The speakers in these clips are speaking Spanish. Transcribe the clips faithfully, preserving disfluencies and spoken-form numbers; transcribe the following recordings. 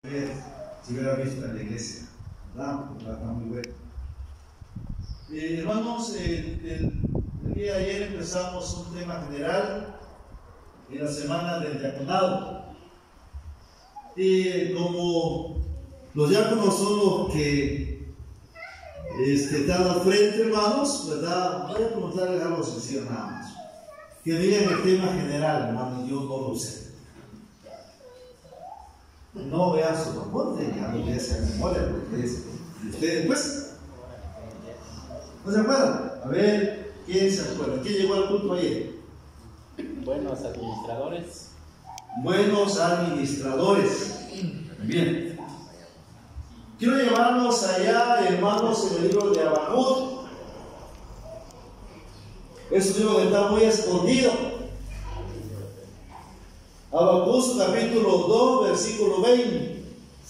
Si hubiera visto en la iglesia, ¿verdad? Está muy bueno. Eh, hermanos, el, el, el día de ayer empezamos un tema general en la semana del diaconado. Y como los diáconos son los que este, están al frente, hermanos, ¿verdad? Voy a preguntarles algo sencillo nada más. Que digan el tema general, hermanos, yo no lo sé. No vean su reporte, ya lo vean en memoria, porque es de ustedes, pues. ¿No se acuerdan? A ver, ¿quién se acuerda? ¿Quién llegó al culto ayer? Buenos administradores. Buenos administradores. Bien. Quiero llevarnos allá, hermanos, en el libro de Habacuc. Es un libro que está muy escondido. Habacuc, capítulo dos, versículo veinte.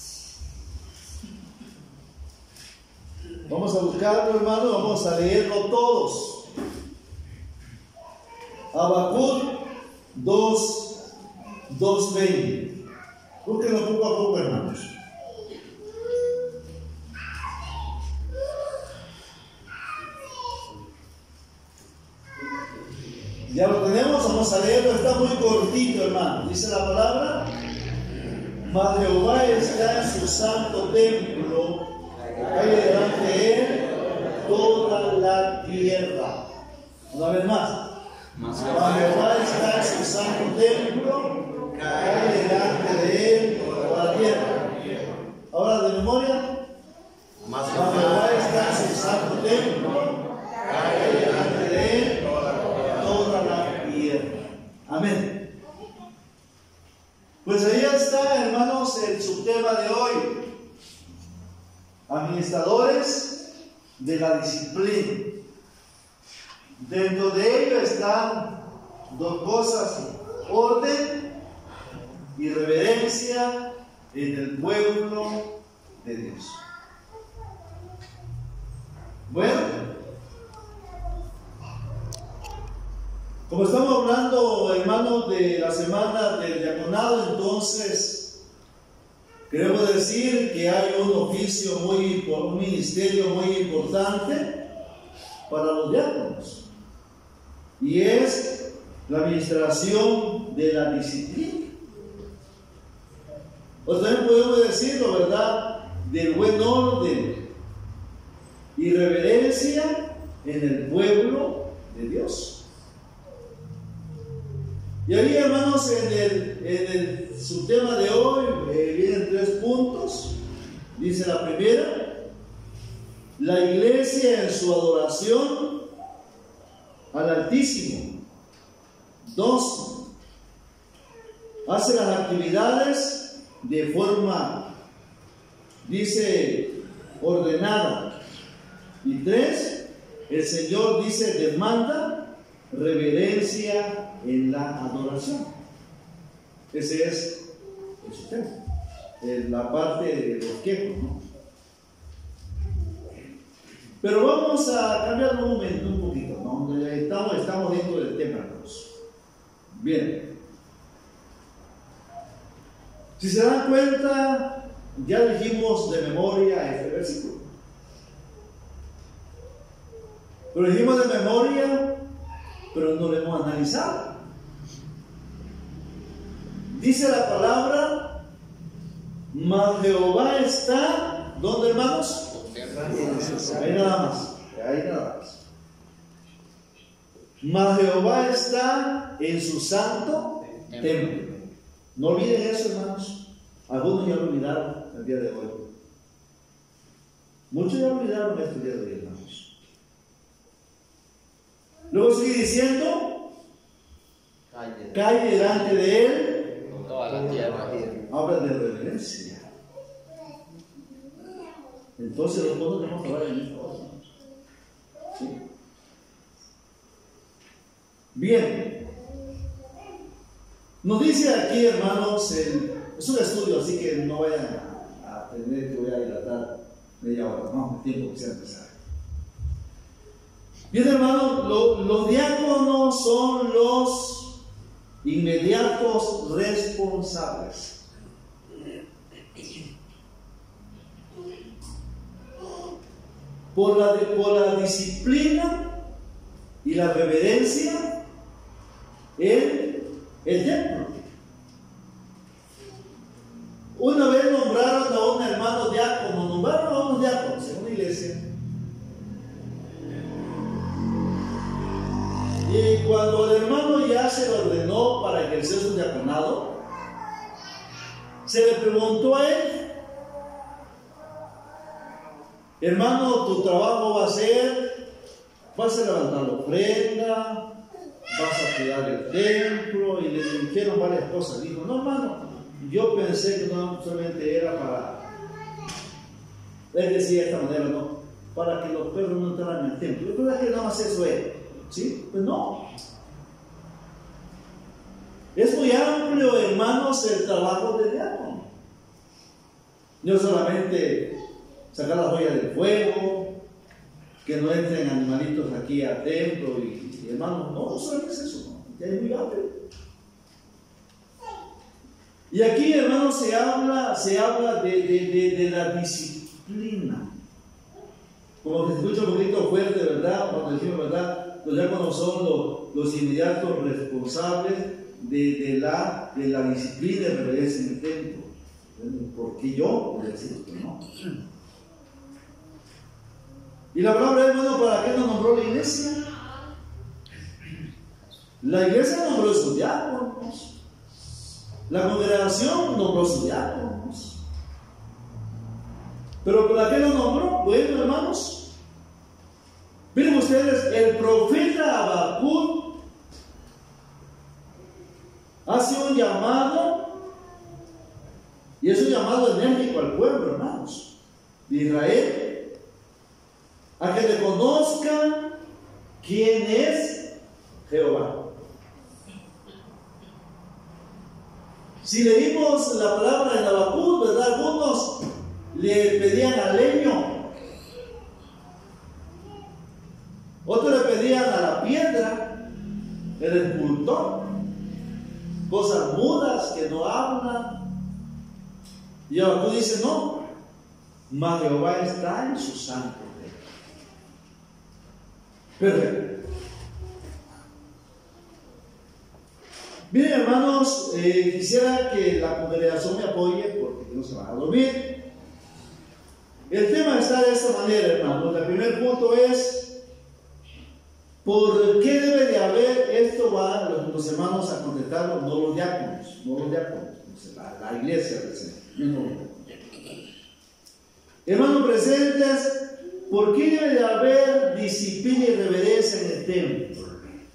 Vamos a buscarlo, hermano, vamos a leerlo todos. Habacuc dos, dos, veinte. Búsquenlo poco a poco, hermanos. Ya lo tenemos, vamos a leerlo, está muy cortito, hermano. Dice la palabra: mas Jehová está en su santo templo, hay delante de él toda la tierra. Una vez más. Mas Jehová está en su santo templo, hay delante de él toda la tierra. Ahora de memoria. Mas Jehová está en su santo templo, hay delante de él toda la tierra. Amén. Pues ahí está, hermanos, el subtema de hoy: administradores de la disciplina. Dentro de ello están dos cosas: orden y reverencia en el pueblo de Dios. Bueno, como estamos hablando, hermanos, de la semana del diaconado, entonces queremos decir que hay un oficio muy, un ministerio muy importante para los diáconos, y es la administración de la disciplina. O también podemos decirlo, ¿verdad?, del buen orden y reverencia en el pueblo de Dios. Y ahí, hermanos, en el, en el subtema de hoy eh, vienen tres puntos. Dice la primera: la iglesia en su adoración al Altísimo. Dos, hace las actividades de forma, dice, ordenada. Y tres, el Señor, dice, demanda reverencia en la adoración. Ese es el sistema, es la parte de los quejos, ¿no? Pero vamos a cambiar un momento, un poquito, ¿no? Estamos, estamos dentro del tema, hermanos. Bien. Si se dan cuenta, ya dijimos de memoria este versículo. Lo dijimos de memoria, pero no lo hemos analizado. Dice la palabra: mas Jehová está, ¿dónde, hermanos? Ahí nada más, ahí nada más. Mas Jehová está en su santo templo. No olviden eso, hermanos. Algunos ya lo olvidaron el día de hoy. Muchos ya olvidaron este día de hoy, hermanos. Luego sigue diciendo: cae delante de él toda la tierra. Habla de reverencia. Entonces los dos tenemos que hablar en esto. ¿Sí? Bien. Nos dice aquí, hermanos, el, es un estudio, así que no vayan a, a tener que voy a dilatar media hora, no, el tiempo que sea necesario. Bien, hermanos, lo, los diáconos son los inmediatos responsables. Por la, por la disciplina y la reverencia en el templo. Una vez nombraron a un hermano diácono, nombraron a unos diáconos en una iglesia. Y cuando el hermano ya se lo ordenó para ejercer su diaconado, se le preguntó a él: hermano, tu trabajo va a ser, vas a levantar la ofrenda, vas a cuidar el templo, y le dijeron varias cosas. Dijo: no, hermano, yo pensé que no solamente era para, él decía de esta manera, no, para que los perros no entraran en el templo. Yo creo que nada más eso es, ¿sí? Pues no. Es muy amplio, hermanos, el trabajo del diácono. No solamente sacar las ollas del fuego, que no entren animalitos aquí al templo, y, y hermanos, no, no solamente es eso, ¿no? Ya es muy amplio. Y aquí, hermanos, se habla, se habla de, de, de, de la disciplina. Como que se escucha un poquito fuerte, ¿verdad? Cuando decimos, ¿verdad? Los diáconos son los, los inmediatos responsables de, de, la, de la disciplina y reverencia en el templo. Porque yo podría decir que no. Y la palabra, hermano, ¿para qué nos nombró la iglesia? La iglesia nombró a sus diáconos. La congregación nombró a sus diáconos. ¿Pero para qué nos nombró? Bueno, hermanos, miren ustedes, el profeta Habacuc hace un llamado, y es un llamado enérgico al pueblo, hermanos, de Israel, a que le conozcan quién es Jehová. Si leímos la palabra en Habacuc, ¿verdad? Algunos le pedían al leño, otros le pedían a la piedra, el escultor, cosas mudas que no hablan. Y Habacuc dice: no, mas Jehová está en su santo templo. Perfecto. Bien, hermanos, eh, quisiera que la congregación me apoye porque no se van a dormir. El tema está de esta manera, hermanos. El primer punto es: ¿por qué debe de haber? Esto va los, los hermanos a contestarlo, no los diáconos, no los diáconos, la, la iglesia presente. No. Hermanos presentes, ¿por qué debe de haber disciplina y reverencia en el templo?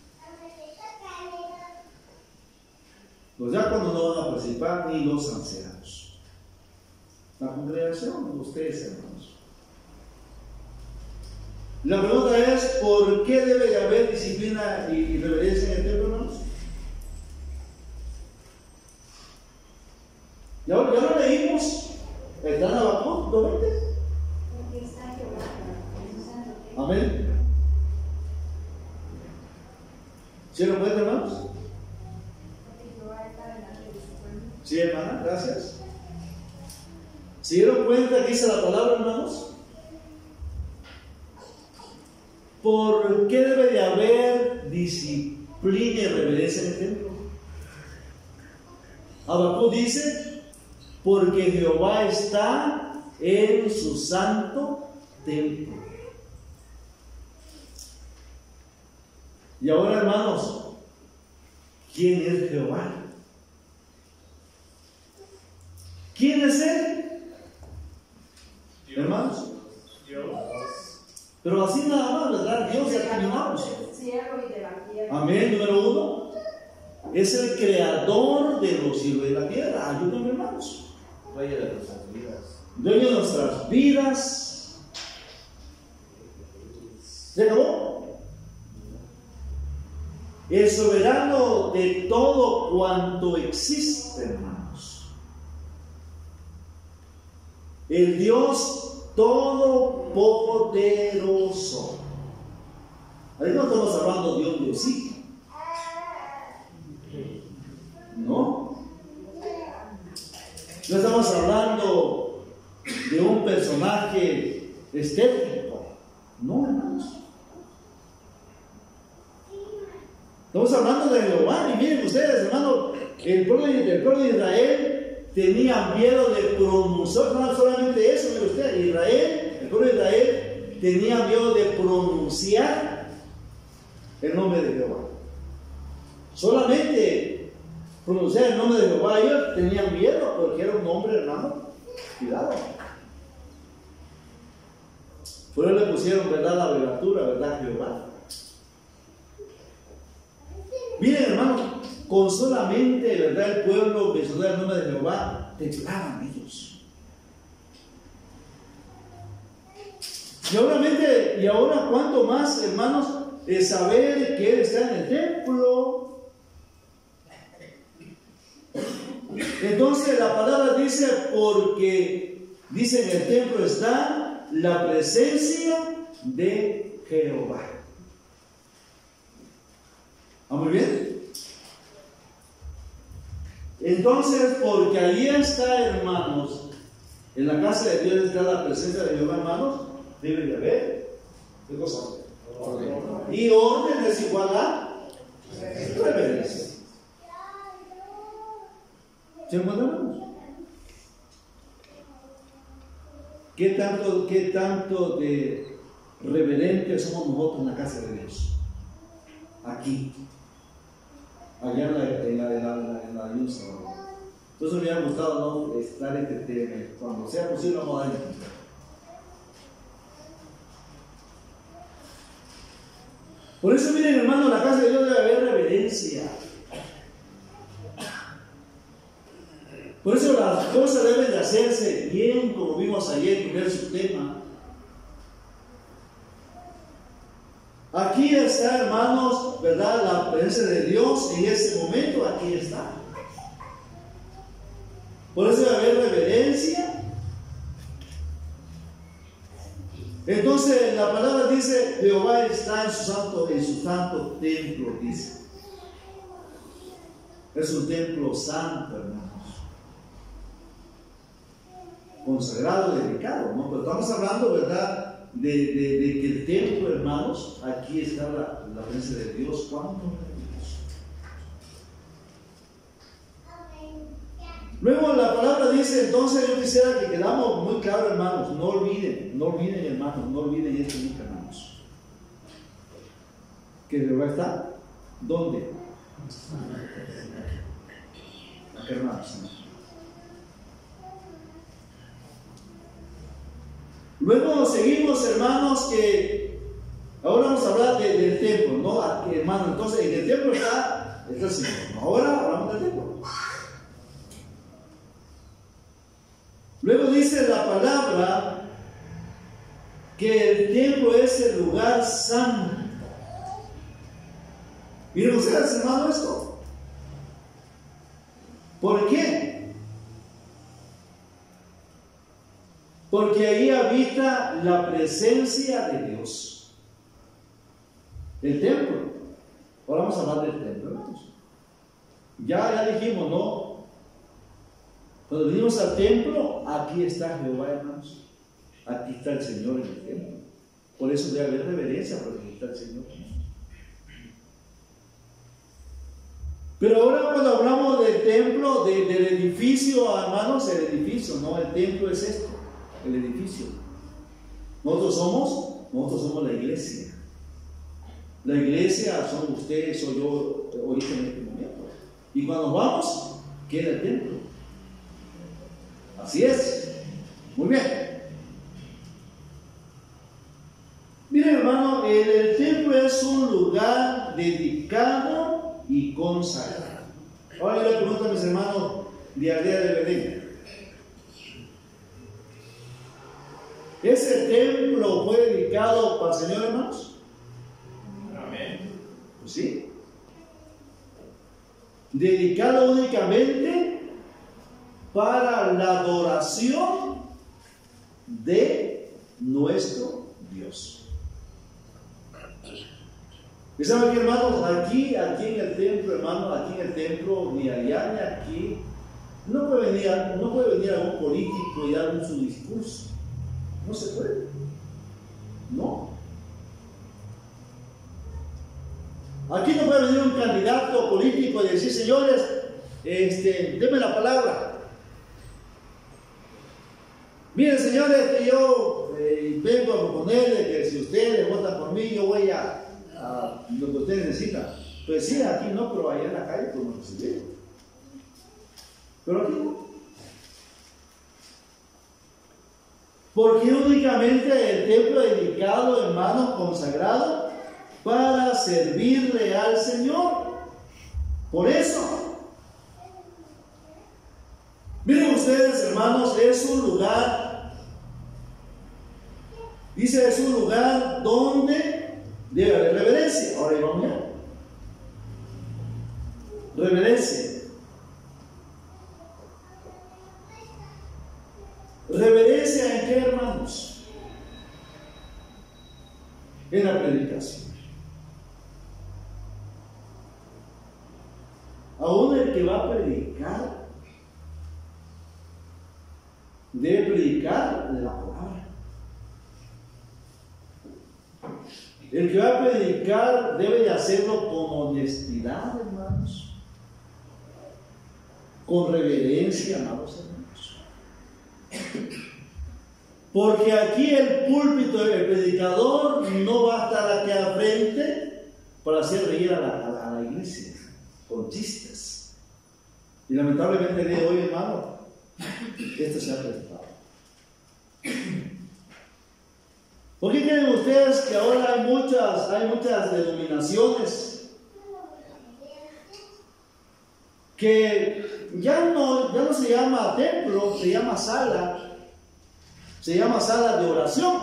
Los diáconos no van a participar, ni los ancianos. La congregación, ustedes, hermanos. La pregunta es: ¿por qué debe de haber disciplina y reverencia en el templo, hermanos? Ya, ya lo leímos. ¿Está en Habacuc dos veinte? Amén. ¿Sí lo pueden, hermanos? Sí, hermana, gracias. ¿Se dieron cuenta que dice la palabra, hermanos? ¿Por qué debe de haber disciplina y reverencia en el templo? Habacuc dice: porque Jehová está en su santo templo. Y ahora, hermanos, ¿quién es Jehová? ¿Quién es Él? Dios. Hermanos, Dios. Pero así nada más, ¿verdad? Dios, ya terminamos. Amén. Número uno, es el creador de los cielos y de la tierra. Ayúdenme, hermanos. Dueño de nuestras vidas. Dueño de nuestras vidas. ¿Se acabó? El soberano de todo cuanto existe, hermanos. El Dios todopoderoso. Ahí no estamos hablando de un Diosito. No. No estamos hablando de un personaje estético, no, hermanos. Estamos hablando de Jehová. Y miren ustedes, hermanos, el pueblo, el pueblo de Israel tenía miedo de pronunciar, no solamente eso, mire usted, Israel, el pueblo de Israel tenía miedo de pronunciar el nombre de Jehová. Solamente pronunciar el nombre de Jehová, ellos tenían miedo porque era un nombre, hermano, cuidado. Por eso le pusieron, ¿verdad?, la abreviatura, ¿verdad?, Jehová. Miren, hermanos, con solamente, ¿verdad?, el pueblo mencionar el nombre de Jehová, temblaban ellos. Y obviamente, y ahora cuánto más, hermanos, es saber que Él está en el templo. Entonces la palabra dice, porque dice en el templo está la presencia de Jehová. ¿Ah, muy bien? Entonces, porque allí está, hermanos, en la casa de Dios está la presencia de Jehová, hermanos, debe de haber, ¿qué cosa? Orden. Y orden es igual a reverencia. ¿Se encontramos? ¿Qué tanto, ¿Qué tanto de reverentes somos nosotros en la casa de Dios? Aquí. Allá en la, en la, en la, en la luz. Entonces me hubiera gustado no estar este tema. Cuando sea posible, vamos a dar. Por eso, miren, hermano, en la casa de Dios debe haber reverencia. Por eso las cosas deben de hacerse bien, como vimos ayer en primer subtema. Aquí está, hermanos, ¿verdad?, la presencia de Dios en ese momento, aquí está. Por eso debe haber reverencia. Entonces la palabra dice, Jehová está en su santo, en su santo templo, dice. Es un templo santo, hermanos. Consagrado, dedicado, ¿no? Pero estamos hablando, ¿verdad?, de, de, de que el templo, hermanos, aquí está la, la presencia de Dios. ¿Cuánto? Luego la palabra dice, entonces yo quisiera que quedamos muy claros, hermanos, no olviden, no olviden, hermanos, no olviden esto nunca, hermanos. ¿Que Jehová está? ¿Dónde? Acá, hermanos. Luego seguimos, hermanos, que ahora vamos a hablar de, del templo, ¿no? Aquí, hermano, entonces en el templo está, está el Señor. Ahora hablamos del templo. Luego dice la palabra que el templo es el lugar santo. Miren ustedes, hermano, esto. ¿Por qué? Porque ahí habita la presencia de Dios. El templo. Ahora vamos a hablar del templo, hermanos. Ya, ya dijimos, ¿no? Cuando venimos al templo, aquí está Jehová, hermanos. Aquí está el Señor en el templo. Por eso debe haber reverencia, porque aquí está el Señor. Pero ahora cuando hablamos del templo, de, del edificio, hermanos, el edificio, no, el templo es esto, el edificio. Nosotros somos, nosotros somos la iglesia. La iglesia son ustedes, soy yo, ahorita en este momento. Y cuando vamos, queda el templo. Así es. Muy bien. Miren, hermano, el, el templo es un lugar dedicado y consagrado. Ahora yo le pregunto a mis hermanos de Aldea de Belén. ¿Ese templo fue dedicado para el Señor, hermanos? Amén. Pues sí. Dedicado únicamente para la adoración de nuestro Dios. ¿Y saben qué, hermanos? Aquí, aquí en el templo, hermano, aquí en el templo, ni allá ni aquí, No puede venir, no puede venir algún político y dar un su discurso. No se puede. No. Aquí no puede venir un candidato político y decir, señores, este, denme la palabra. Miren, señores, que yo eh, vengo a proponerle que si ustedes votan por mí, yo voy a, a lo que ustedes necesitan. Pues sí, aquí no, pero allá en la calle pues nos recibieron. Pero aquí no. Porque únicamente el templo dedicado, hermano, consagrado para servirle al Señor. Por eso, miren ustedes, hermanos, es un lugar, dice, es un lugar donde debe haber reverencia. Ahora ahí vamos ya. Reverencia. ¿Reverencia en qué, hermanos? En la predicación. Aún el que va a predicar debe predicar de la palabra. El que va a predicar debe de hacerlo con honestidad, hermanos, con reverencia, amados hermanos. Porque aquí el púlpito del predicador no va a estar aquí al frente para hacer reír a la, a la, a la iglesia con chistes. Y lamentablemente el día de hoy, hermano, esto se ha prestado. ¿Por qué creen ustedes que ahora hay muchas, hay muchas denominaciones que ya no, ya no se llama templo, se llama sala? Se llama sala de oración,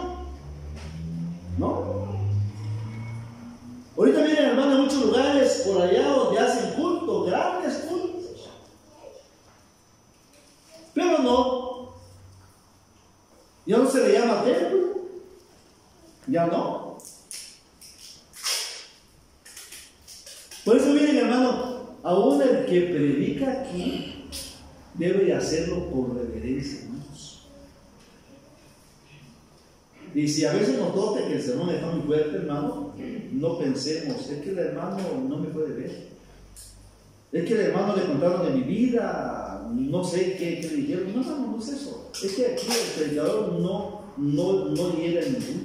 ¿no? Ahorita miren, hermano, en muchos lugares por allá donde hacen cultos, grandes cultos. Pero no, ya no se le llama templo, ya no. Por eso miren, hermano, aún el que predica aquí debe de hacerlo con reverencia, hermanos. Y si a veces nos toca que el sermón está muy fuerte, hermano, no pensemos, es que el hermano no me puede ver. Es que el hermano le contaron de mi vida, no sé qué, qué dijeron. No, no, no es eso. Es que aquí el predicador no, no, no llega a ningún.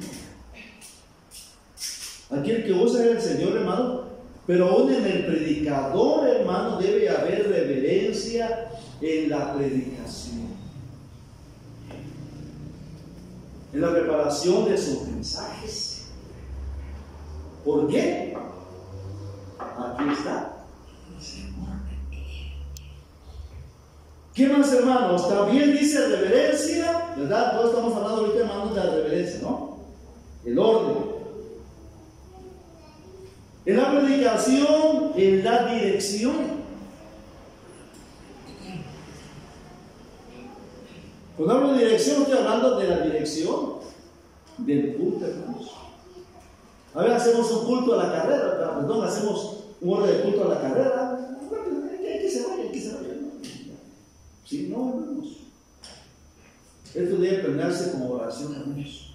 Aquí el que usa es el Señor, hermano, pero aún en el predicador, hermano, debe haber reverencia en la predicación, en la preparación de sus mensajes. ¿Por qué? Aquí está. ¿Qué más, hermanos? También dice reverencia, ¿verdad? Todos estamos hablando ahorita, hermanos, de la reverencia, ¿no? El orden. En la predicación, en la dirección. Cuando hablo de dirección, estoy hablando de la dirección del culto, hermanos. A ver, hacemos un culto a la carrera, perdón, hacemos un orden de culto a la carrera. Que se vaya, que se vaya. Sí, no, hermanos. Esto debe planearse como oración, hermanos.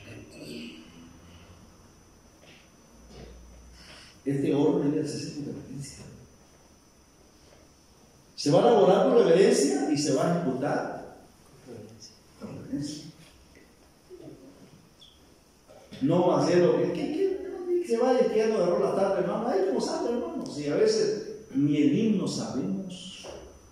Este orden debe hacerse con reverencia. Se va a elaborar con reverencia y se va a ejecutar con reverencia. No va a ser lo que, que, que, que se vaya que ya no agarró la tarde, hermano. Ahí como sabe, hermanos. Y a veces ni el himno sabemos.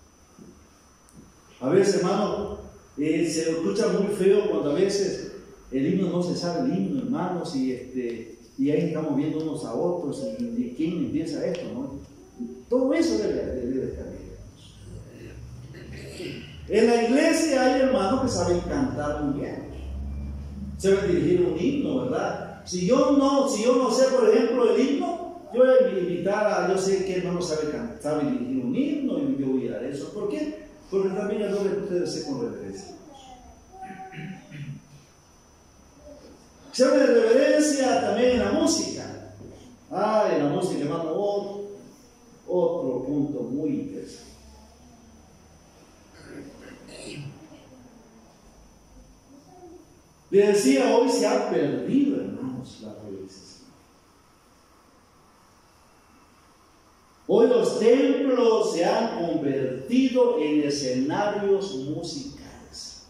A veces, hermano, eh, se escucha muy feo cuando a veces el himno no se sabe el himno, hermanos, y este. Y ahí estamos viendo unos a otros y de quién empieza esto, ¿no? Todo eso debe, debe estar bien. En la iglesia hay hermanos que saben cantar muy bien, saben dirigir un himno, ¿verdad? Si yo no, si yo no sé, por ejemplo, el himno, yo voy a invitar a, yo sé que hermano sabe cantar, sabe dirigir un himno y yo voy a dar eso. ¿Por qué? Porque también el doble que ustedes se con reverencia. Se habla de reverencia también en la música. Ah, en la música, hermano, otro, otro punto muy interesante. Le decía, hoy se ha perdido, hermanos, la realización. Hoy los templos se han convertido en escenarios musicales.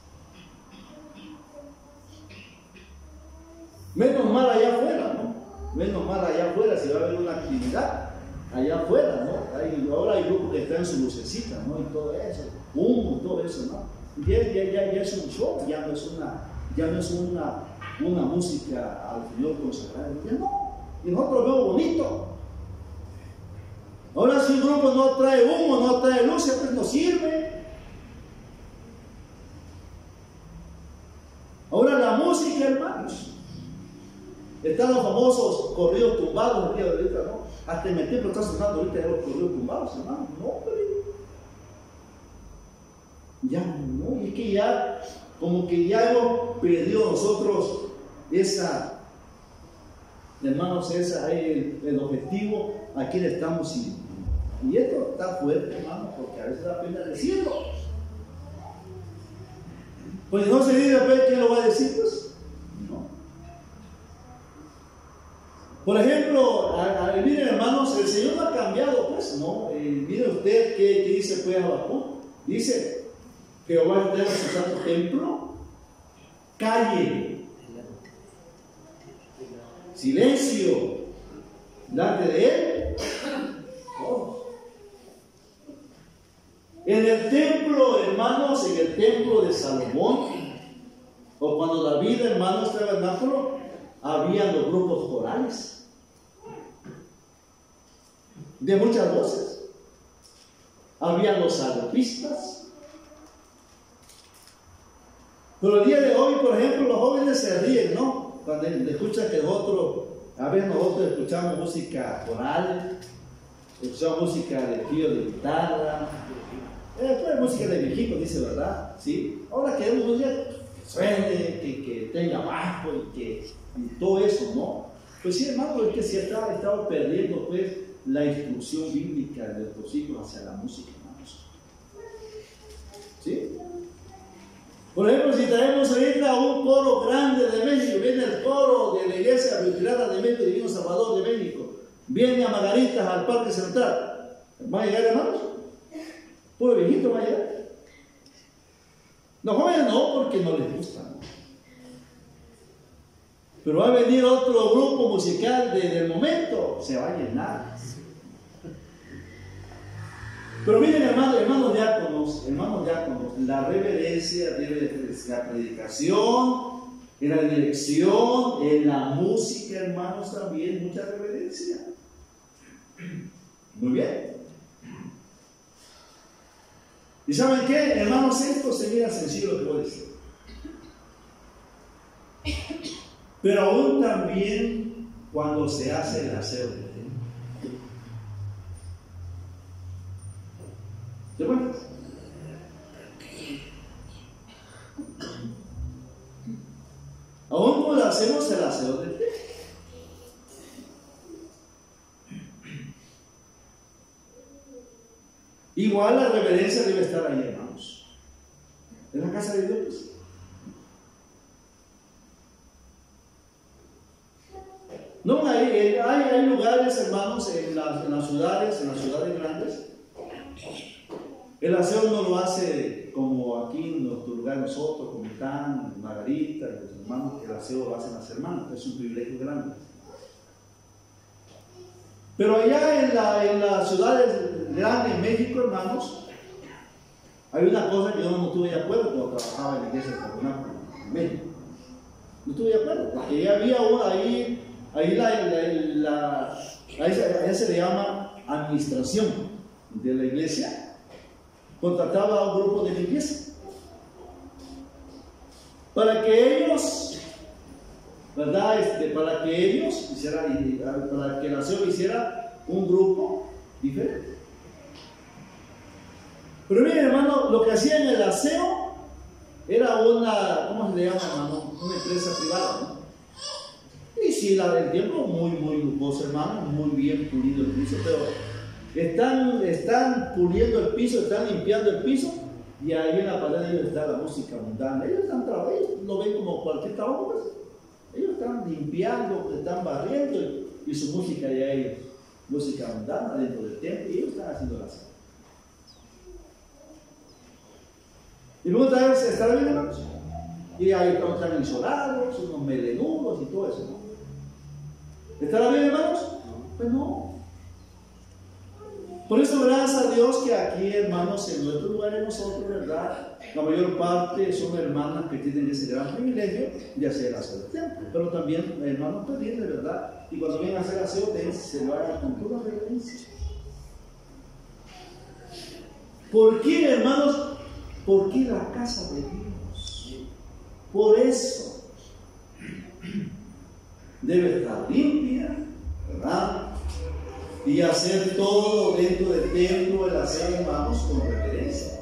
Menos mal allá afuera, ¿no? Menos mal allá afuera si va a haber una actividad allá afuera, ¿no? Hay, ahora hay grupos que están en su lucecita, ¿no? Y todo eso, humo, todo eso, ¿no? Ya, ya, ya, ya es un show, ya no es una, ya no es una, una música al Señor consagrada, ya no. Y nosotros vemos bonito. Ahora si un grupo no trae humo, no trae luz, pues no sirve. Ahora la música, hermanos. Están los famosos corridos tumbados el día de ahorita, ¿no? Hasta en el templo está sonando ahorita ya los corridos tumbados, hermano. No, hombre. Ya no, y es que ya, como que ya hemos perdido nosotros esa, hermanos, esa, el, el objetivo a quién estamos siguiendo. Y esto está fuerte, hermano, porque a veces da pena decirlo. Pues no se dice, ¿quién lo va a decir? Pues no. Por ejemplo, a, a, miren, hermanos, el Señor no ha cambiado, pues no. Eh, miren usted qué, qué dice, pues, Habacuc. Dice: Jehová está en su santo templo, calle, silencio, delante de él. Oh. En el templo, hermanos, en el templo de Salomón, o cuando David, hermanos, tabernáculo, habían los grupos corales de muchas voces. Habían los salmistas. Pero el día de hoy, por ejemplo, los jóvenes se ríen, ¿no? Cuando escuchan que nosotros, a veces nosotros escuchamos música coral, escuchamos música de trío de guitarra, eh, música de viejito, dice, ¿verdad? ¿Sí? Ahora queremos música que suene, que, que tenga bajo y que y todo eso, ¿no? Pues sí, hermano, es que si estaba, estaba perdiendo, pues, la instrucción bíblica de nuestros hijos hacia la música, hermanos. ¿Sí? Por ejemplo, si traemos ahorita un coro grande de México, viene el coro de la iglesia retirada de México, Divino Salvador de México, viene a Margaritas, al Parque Central, ¿va a llegar, hermanos? ¿Puro viejito va a llegar? Los jóvenes no, porque no les gusta, ¿no? Pero va a venir otro grupo musical desde el momento, se va a llenar. Pero miren, hermanos, hermanos diáconos, hermanos diáconos, la reverencia debe de la predicación, en la dirección, en la música, hermanos, también mucha reverencia. Muy bien. ¿Y saben qué, hermanos? Esto se mira sencillo lo que voy a decir. Pero aún también cuando se hace el aseo del templo. ¿Te acuerdas? Aún cuando hacemos el aseo del templo. Igual la reverencia debe estar ahí, hermanos. En la casa de Dios. No, hay, hay, hay lugares, hermanos, en las, en las ciudades, en las ciudades grandes. El aseo no lo hace como aquí en nuestro lugar nosotros, como están Margarita y los hermanos, que el aseo lo hacen las hermanas, es un privilegio grande. Pero allá en, la, en las ciudades grandes, en México, hermanos, hay una cosa que yo no estuve de acuerdo cuando trabajaba en la iglesia tabernáculo en México. No estuve de acuerdo, porque ya había una ahí. Ahí, la, la, la, ahí, se, ahí se le llama administración de la iglesia. Contrataba a un grupo de limpieza para que ellos, ¿verdad? Este, para que ellos hicieran, para que el aseo hiciera un grupo diferente. Pero miren, hermano, lo que hacían el aseo era una, ¿cómo se le llama, hermano? Una empresa privada, ¿no? Y sí, la del tiempo, muy, muy lujoso, hermano, muy bien pulido el piso, pero están, están puliendo el piso, están limpiando el piso, Y ahí en la pared de ellos está la música mundana. Ellos están trabajando, ellos lo ven como cualquier trabajo, pues. Ellos están limpiando, están barriendo y, y su música ya es música mundana dentro del templo y ellos están haciendo la cena. Y luego otra vez estar bien, hermanos. Y ahí están insolados, unos melenudos y todo eso, ¿no? ¿Estará bien, hermanos? Pues no. Por eso, gracias a Dios que aquí, hermanos, en nuestro lugar, en nosotros, ¿verdad? La mayor parte son hermanas que tienen ese gran privilegio de hacer aseo del templo. Pero también, hermanos, pedirle, ¿verdad? Y cuando vienen a hacer aseo, se lo hagan con toda reverencia. ¿Por qué, hermanos? ¿Por qué la casa de Dios? Por eso debe estar limpia, ¿verdad? Y hacer todo dentro del templo, el hacer, hermanos, con reverencia.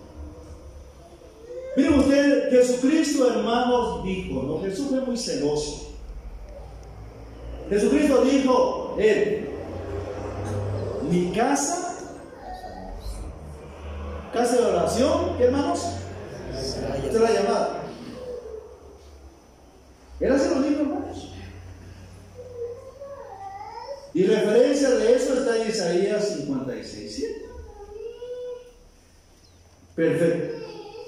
Miren ustedes, Jesucristo, hermanos, dijo, ¿no? Jesús fue muy celoso. Jesucristo dijo, él, mi casa, casa de oración, ¿qué, hermanos? Esta es la llamada. Él hace lo mismo, hermanos. Y referencia de eso está en Isaías cincuenta y seis, siete. Perfecto.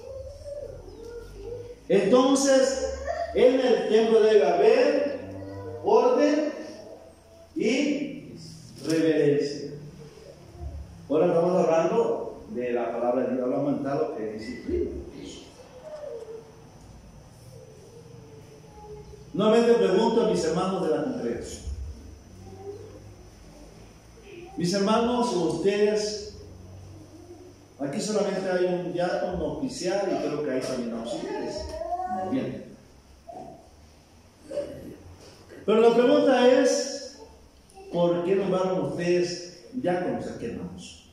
Entonces, en el templo debe haber orden y reverencia. Ahora estamos hablando de la palabra de Dios, hablamos en lo que es disciplina. Nuevamente pregunto a mis hermanos de la congregación. Mis hermanos, ustedes, aquí solamente hay un diácono oficial y creo que hay también auxiliares. Muy bien. Pero la pregunta es, ¿por qué nombraron ustedes diáconos aquí, hermanos?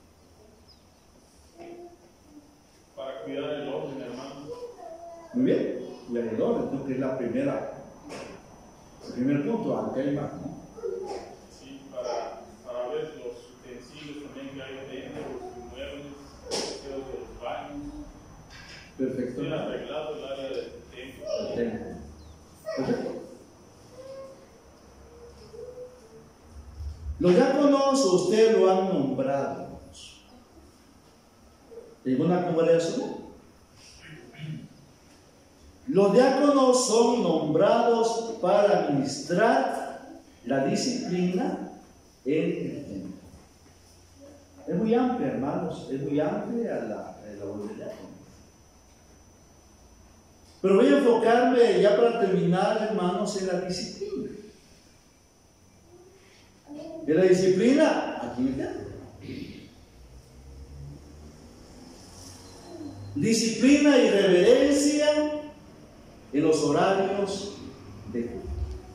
Para cuidar el orden, hermano. Muy bien, cuidar el orden, creo que es la primera, el primer punto, aunque hay más, ¿no? Sí, para, para ver los utensilios también que hay dentro, los muebles, los deseos de los baños. Perfecto. Bien arreglado el área del templo. Templo. Perfecto. Los diáconos ustedes lo han nombrado. ¿En una congregación? Los diáconos son nombrados para administrar la disciplina en el templo. Es muy amplia, hermanos, es muy amplia la labor del diácono. Pero voy a enfocarme ya para terminar, hermanos, en la disciplina. En la disciplina, aquí en el templo. Disciplina y reverencia en los horarios de culto.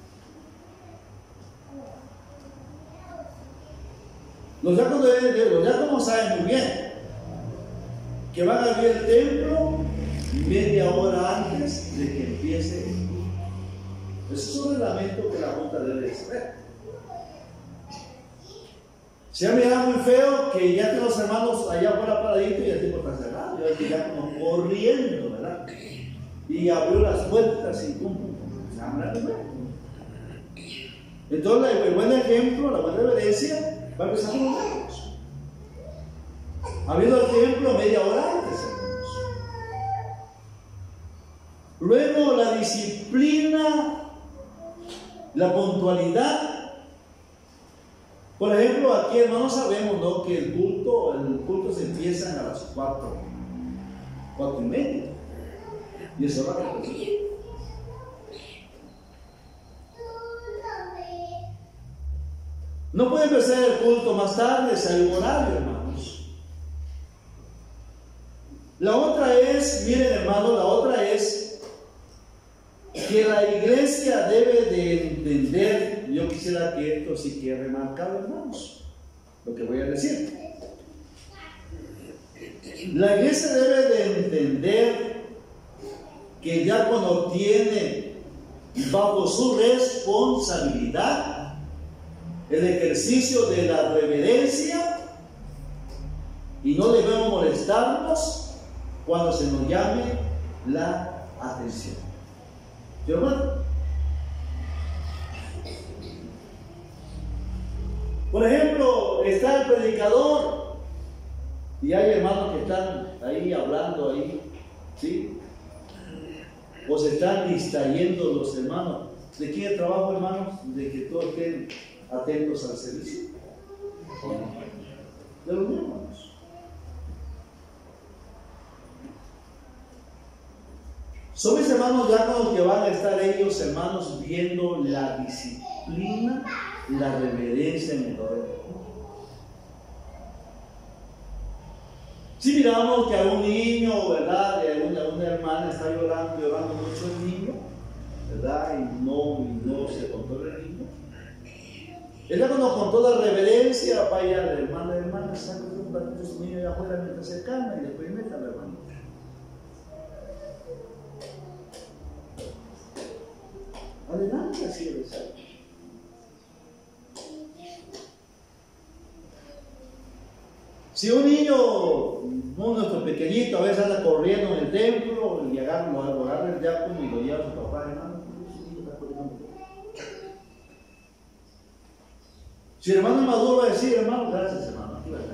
Los diáconos, los diáconos saben muy bien que van a abrir el templo media hora antes de que empiece el culto. Ese es un reglamento que la Junta debe saber. Se ha mirado muy feo que ya estén los hermanos allá afuera paraditos y el tiempo está cerrado. Y el diácono corriendo, ¿verdad? Y abrió las puertas y pum, pum, pum. Se abre el lugar. Entonces, el buen ejemplo, la buena reverencia, va a empezar con los diáconos. Abriendo el templo media hora antes, hermanos. Luego, la disciplina, la puntualidad. Por ejemplo, aquí, hermanos, sabemos, ¿no?, que el culto, el culto se empieza a las cuatro, cuatro y media. Y eso va a ser. No puede empezar el culto más tarde, si hay un horario, hermanos. La otra es, miren, hermanos, la otra es que la iglesia debe de entender. Yo quisiera que esto sí quede remarcado, hermanos, lo que voy a decir. La iglesia debe de entender que ya cuando tiene bajo su responsabilidad el ejercicio de la reverencia, y no debemos molestarnos cuando se nos llame la atención. ¿Sí, hermano? Por ejemplo, está el predicador y hay hermanos que están ahí hablando ahí, ¿sí? O se están distrayendo los hermanos. ¿De quién es el trabajo, hermanos? De que todos estén atentos al servicio. De los hermanos. Son mis hermanos diáconos que van a estar ellos, hermanos, viendo la disciplina, la reverencia en el orden. Si miramos que a un niño, ¿verdad? De una, una hermana está llorando, llorando mucho el niño, ¿verdad? Y no, y no se controla el niño. Él cuando con toda reverencia vaya a la hermana, hermana, saca un ratito a su niño allá afuera mientras se calma y después meta a la hermanita. Adelante, así debe ser. Si un niño, uno nuestro pequeñito, a veces anda corriendo en el templo y agarra, lo agarra el diácono y lo lleva a su papá, hermano, si el hermano es maduro va a decir, hermano, gracias hermano, aquí va a estar.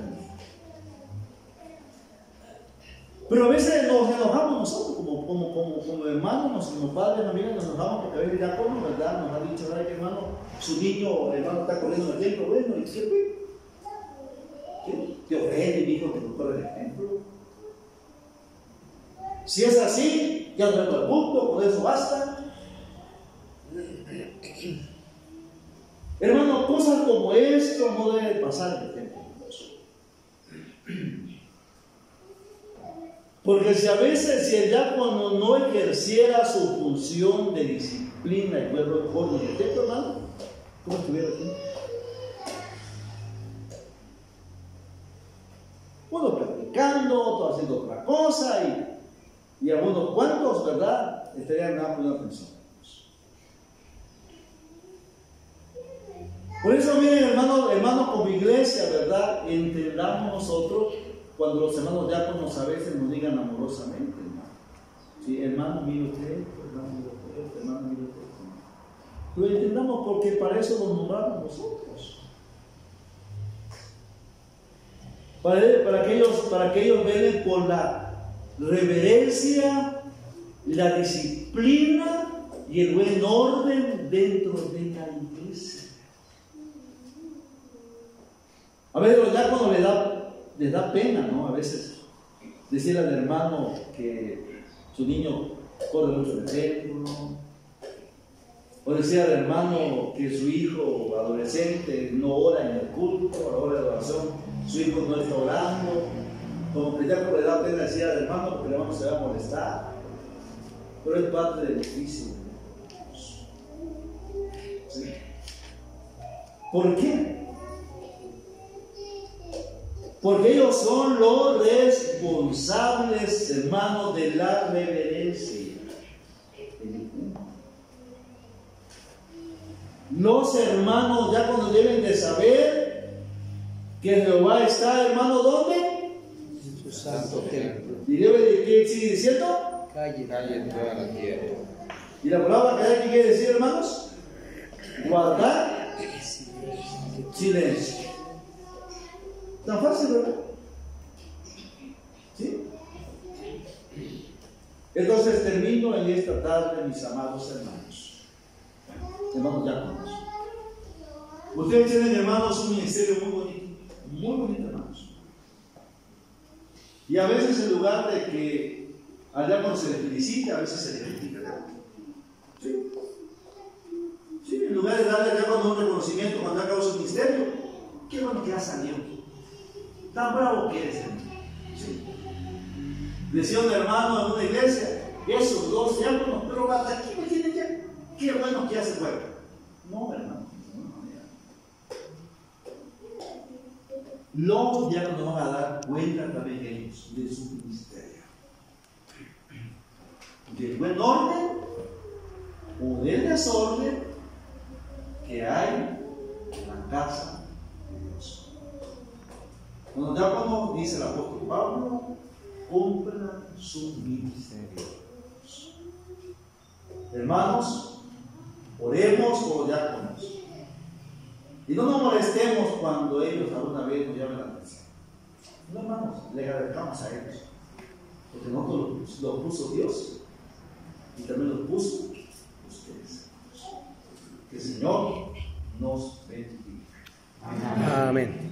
Pero a veces nos enojamos nosotros, como, como, como, como hermanos, nos, como padres, familia, nos enojamos porque a veces el diácono, ¿verdad? Nos ha dicho, ¿verdad? Que hermano, su niño, hermano, está corriendo en el templo, bueno, ¿y qué fue? Te ofende, mi hijo, que no corre el ejemplo. Si es así, ya no el punto, con eso basta. Hermano, cosas como esto no deben pasar en el templo. Porque si a veces, si el diácono no ejerciera su función de disciplina y buen orden en el templo, hermano, ¿cómo estuviera aquí? Uno practicando, otro haciendo otra cosa y, y algunos cuantos, ¿verdad? Estarían poniendo atención. Por eso, miren, hermanos, hermanos, como iglesia, ¿verdad? Entendamos nosotros cuando los hermanos diáconos a veces nos digan amorosamente, hermano. Sí, hermano, mire usted esto, hermano, mire usted esto, hermano, mire usted esto. Lo entendamos porque para eso nos nombramos nosotros. Para, para, que ellos, para que ellos velen por la reverencia, la disciplina y el buen orden dentro de la iglesia. A veces los diáconos les da, les da pena, ¿no? A veces decirle al hermano que su niño corre mucho el templo, o decir al hermano que su hijo adolescente no ora en el culto, a la hora de oración, su hijo no está orando. Como que el diácono le da pena decir al hermano porque el hermano se va a molestar, pero es parte del oficio. ¿Sí? ¿Por qué? Porque ellos son los responsables, hermanos, de la reverencia. Los hermanos ya cuando deben de saber que Jehová está, hermano, ¿dónde? En su santo templo. ¿Y debe de qué sigue diciendo? Calle, calle en toda la tierra. ¿Y la palabra callar qué quiere decir, hermanos? Guardar silencio. Tan fácil, ¿verdad? ¿Sí? Entonces termino en esta tarde, mis amados hermanos. Hermanos diáconos. Ustedes tienen, hermanos, un ministerio muy bonito. Muy bonito, hermanos. Y a veces en lugar de que al diácono se le felicite, a veces se le critica. ¿Sí? Sí, en lugar de darle al diácono un reconocimiento cuando acabó su ministerio, qué bueno que ha salido. Tan bravo que eres, hermano. Sí. Decía un hermano en una iglesia, esos dos diáconos, pero hasta aquí me tienen ya. Qué bueno que hace fuera. No, hermano. Los diáconos van a dar cuenta también ellos de su ministerio. Del buen orden o del desorden que hay en la casa de Dios. Cuando diácono, dice el apóstol Pablo, cumplan su ministerio. Hermanos, oremos por los diáconos. Y no nos molestemos cuando ellos alguna vez nos llamen la atención. No, hermanos, le agradecamos a ellos. Porque nosotros lo puso Dios y también lo puso ustedes. Que el Señor nos bendiga. Amén.